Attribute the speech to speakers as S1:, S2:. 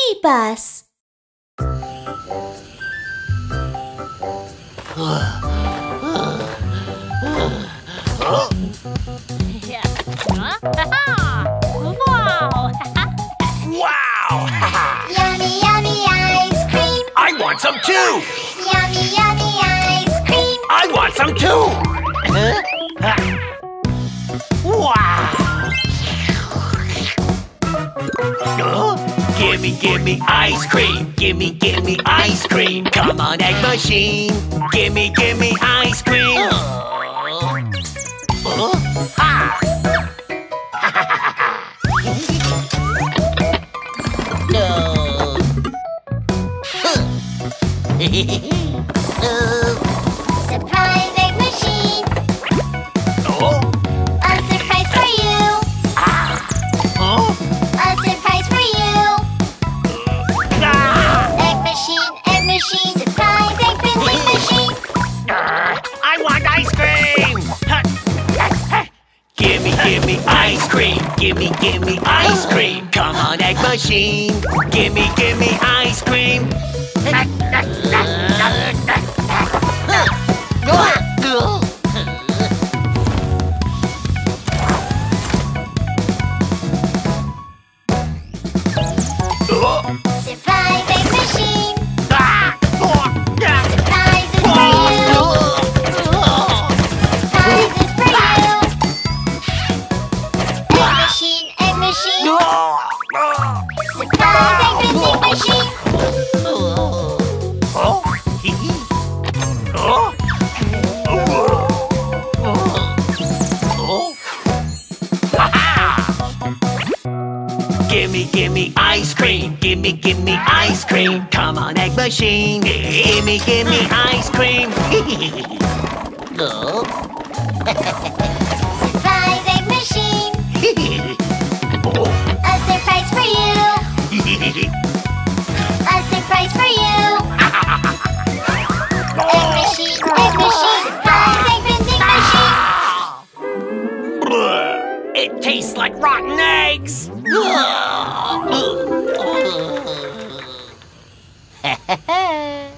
S1: BabyBus.
S2: Wow!
S3: Yummy, yummy ice cream.
S2: I want some too!
S3: Yummy, yummy ice cream.
S2: I want some too! Wow! Gimme, gimme ice cream! Gimme, gimme ice cream! Come on, egg machine! Gimme, gimme ice cream!
S3: Surprise egg machine.
S2: Oh?
S3: A surprise for you.
S2: Oh?
S3: A surprise for you. Egg machine, surprise egg vending machine.
S2: I want ice cream! Gimme, gimme ice cream! Gimme, gimme ice cream! Come on, egg machine! Gimme, gimme ice cream!
S3: Surprise egg machine. Surprises for you. Egg machine. Surprise egg vending machine.
S2: Gimme, gimme ice cream! Gimme, gimme ice cream! Come on, egg machine! Gimme, gimme ice cream!
S3: Surprise egg machine. A surprise for you. A surprise for you. Egg machine. Surprise egg vending machine.
S2: It tastes like rotten eggs!
S3: Ha ha ha!